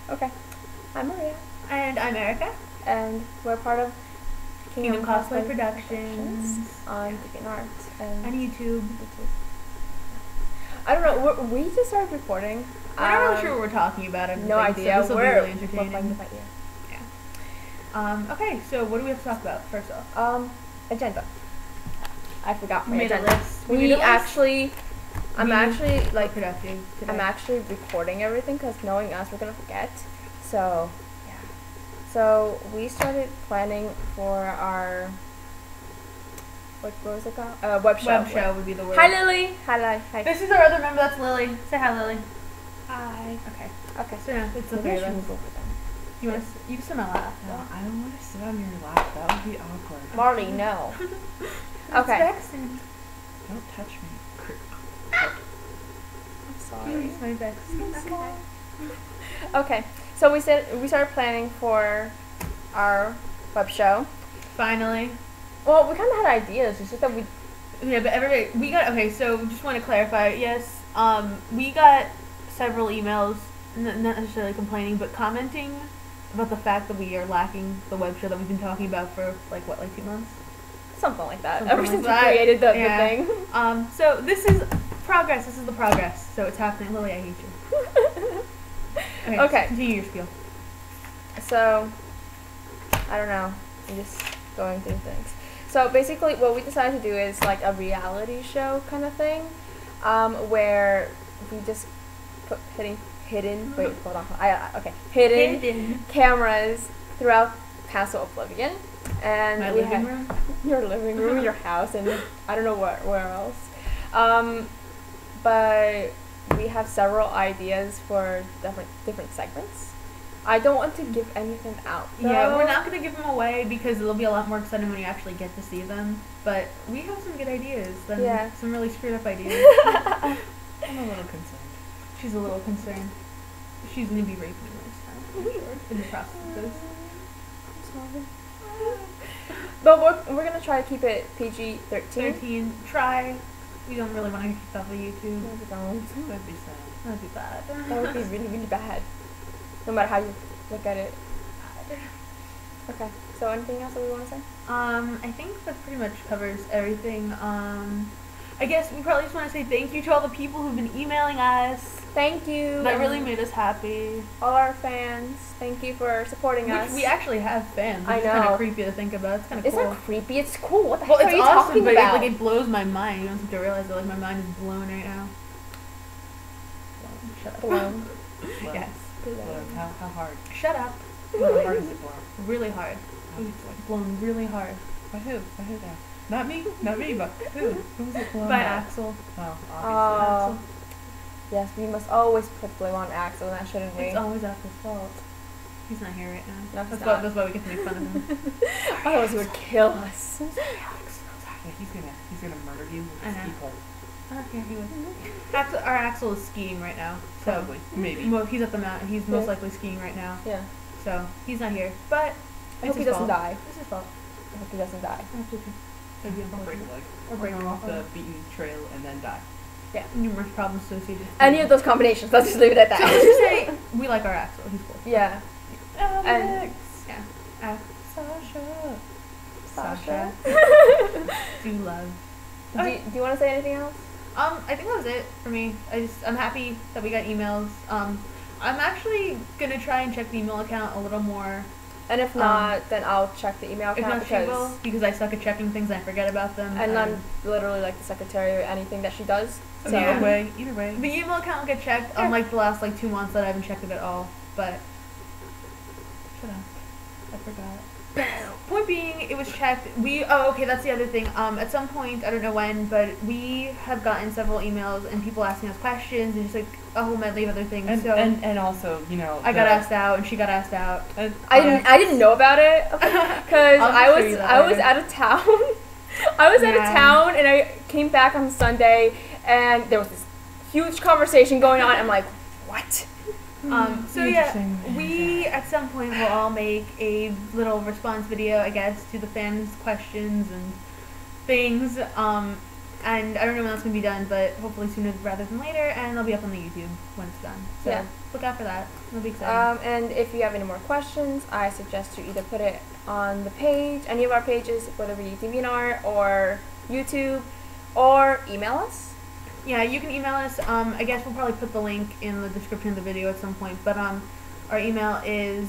Okay. I'm Maria. And I'm Erica. And we're part of Kingdom Cosplay Productions on DeviantArt and YouTube. I don't know. We just started recording. We're not really sure what we're talking about. No idea. So this will be really entertaining. We're playing idea. Yeah. Okay. So what do we have to talk about first off? Agenda. I forgot my made agenda. a list. I'm actually like productive today. I'm actually recording everything because knowing us, we're gonna forget. So yeah. So we started planning for our what was it called? Web show. Web show would be the word. Hi Lily. Hi. This is our other member. That's Lily. Say hi, Lily. Hi. Okay. Okay. So yeah, it's the Maybe three I of should us. move over them. You want to? You can sit on my lap. No, I don't want to sit on your lap. That would be awkward. Marley, no. Okay. Don't touch me. I'm sorry. It's my vex. Okay. Okay. So we started planning for our web show. Finally. Well, we kind of had ideas. It's just that we. Yeah, but okay. So just want to clarify. Yes, we got several emails, not necessarily complaining, but commenting about the fact that we are lacking the web show that we've been talking about for like 2 months. Something like that. Something Ever like since that. we created the Yeah. thing. So this is progress. This is the progress. So it's happening. Lily, I hate you. Okay. Continue your spiel. So, I don't know. I'm just going through things. So basically, what we decided to do is like a reality show kind of thing, where we just put hidden. Wait, hold on. Hidden cameras throughout Castle Oblivion, and My we living had room. your living room, your house, and I don't know where else. But we have several ideas for different segments. I don't want to give anything out, though. Yeah, we're not going to give them away because it'll be a lot more exciting when you actually get to see them. But we have some good ideas. Some really screwed up ideas. I'm a little concerned. She's a little concerned. She's going to be raping me this time. I'm sure. In the process of this. I'm sorry. But we're going to try to keep it PG-13. 13. Try. We don't really want to get kicked off of YouTube. No, we don't. That'd be sad. That'd be bad. That would be really, really bad. No matter how you look at it. Okay. So anything else that we want to say? I think that pretty much covers everything. I guess we probably just want to say thank you to all the people who've been emailing us. Thank you. That really made us happy. All our fans. Thank you for supporting us. We actually have fans. I It's know. kind of creepy to think about. It's kind of It's cool. not creepy. It's cool. What the Well, heck it's are you awesome, talking but about? it blows my mind. You don't have to realize that my mind is blown right now. Shut up. Blown. Blown. Yes. Blown. How hard? Shut up. How hard is it blown? Really hard. Blown really hard. By who? By who now? Not me. Not me, but who? Who was it blown By by? Axel. Oh, Oh. Axel. Yes, we must always put blame on Axel, and that shouldn't we? It's always Axel's fault. He's not here right now. No, he's That's not. why we get to make fun of him. Otherwise, he would kill us. Yeah, he's gonna murder you with his I know. people. Okay, he would. Our Axel is skiing right now. So Probably. Maybe. Well, he's at the mountain. He's most Yeah. likely skiing right now. Yeah. So he's not here. But I hope he doesn't die. It's his fault. I hope he doesn't die. That'd be Or break unfortunate. a leg. Or break Run off a leg. the beaten trail and then die. Yeah, numerous problems associated. Any of those combinations. Let's just leave it at So let's that. just say we like our Axel. He's cool. Yeah. Alex. Yeah. Sasha. Sasha. Do love. Do you want to say anything else? I think that was it for me. I'm happy that we got emails. I'm actually gonna try and check the email account a little more. And if not, then I'll check the email If account not, she will, because I suck at checking things and I forget about them. and I'm literally like the secretary or anything that she does. So Yeah. Either way. The email account will get checked. Unlike the last 2 months that I haven't checked it at all. But shut up, I forgot. Point being, it was checked. Okay, that's the other thing. At some point, I don't know when, but we have gotten several emails and people asking us questions and just like a whole medley of other things. And, so and also, I got asked out and she got asked out. I didn't know about it because I'll show you that I was later. out of town. I was out of town and I came back on Sunday and there was this huge conversation going on. I'm like, what? So yeah, we at some point will all make a little response video, I guess, to the fans' questions and things. And I don't know when that's going to be done, but hopefully sooner rather than later, and it'll be up on the YouTube when it's done. So Yeah. look out for that. It'll be exciting. And if you have any more questions, I suggest you either put it on the page, any of our pages, whether it be DeviantArt or YouTube, or email us. Yeah, you can email us. I guess we'll probably put the link in the description of the video at some point, but our email is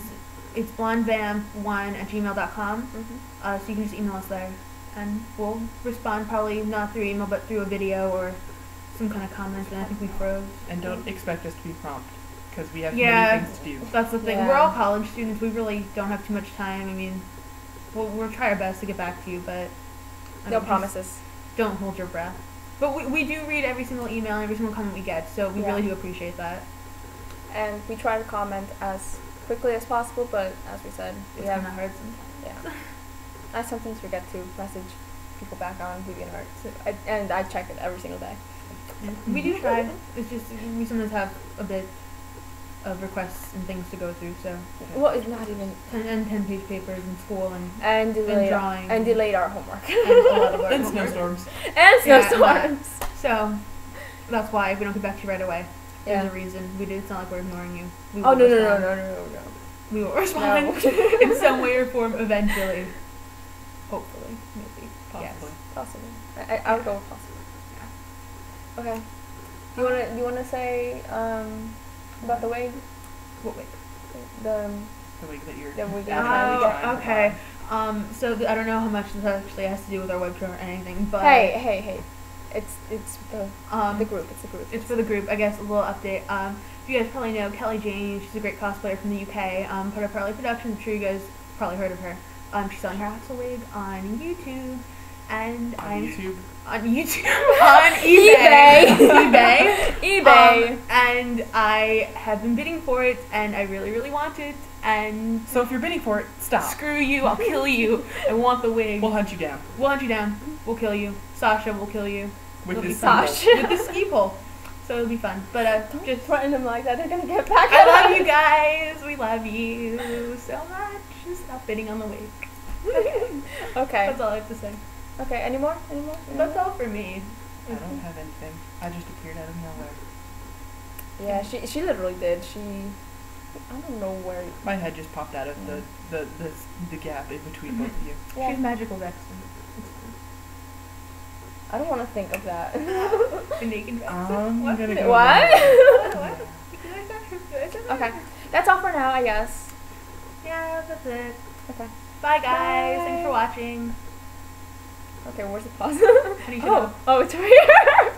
blondevamp1@gmail.com. So you can just email us there, and we'll respond probably not through email, but through a video or some kind of comment. And I think we froze. And don't expect us to be prompt, because we have Yeah. many things to do. That's the thing. Yeah. We're all college students. We really don't have too much time. I mean, we'll try our best to get back to you, but No promises. Don't hold your breath. But we do read every single email and every single comment we get, so we Yeah. really do appreciate that. And we try to comment as quickly as possible, but as we said, we It's have kind of hard sometimes. yeah. I sometimes forget to message people back on DeviantArt, and I check it every single day. We do try. It's just we sometimes have a bit of requests and things to go through, so Well, it's not even 10-page papers in school and drawing and delayed our homework a lot of our And homework. snowstorms. and Yeah, snowstorms. So that's why we don't get back to you right away. Yeah. There's a reason. It's not like we're ignoring you. We Oh will no. respond. We will respond No. in some way or form eventually. Hopefully, maybe, Possibly. Possibly. I would go with possible. Okay. Do you wanna say about the wig? What wig? The The week that you're The week that actively you're- trying to okay. buy. So I don't know how much this actually has to do with our web show or anything, but hey. It's the group. It's the group. It's for the group, I guess. A little update. You guys probably know Kelly Jane. She's a great cosplayer from the UK. Part of Partly Production. I'm sure you guys probably heard of her. She's selling her Axel wig on YouTube, and On YouTube. on YouTube, on eBay, eBay. and I have been bidding for it, and I really, really want it. And So if you're bidding for it, stop. screw you! I'll kill you. I want the wig. We'll hunt you down We'll hunt you down. We'll kill you. Sasha will kill you. with It'll this be fun. symbol. With the ski pole. So it'll be fun. But just Threaten them like that. They're gonna get back. I love you guys. We love you so much. Just stop bidding on the wig. Okay. That's all I have to say. Okay. Any more? That's all for me. I don't have anything. I just appeared out of nowhere. Yeah. She literally did. I don't know where. My head just popped out of the gap in between both of you. Yeah. She's magical Dexter. It's I don't want to think of that. fine. The naked Dexter. I'm What? gonna go. What? What? Okay. That's all for now, I guess. Yeah, that's it. Okay. Bye guys. Bye. Thanks for watching. Okay. Where's the pause? How do you do Oh, it's right here.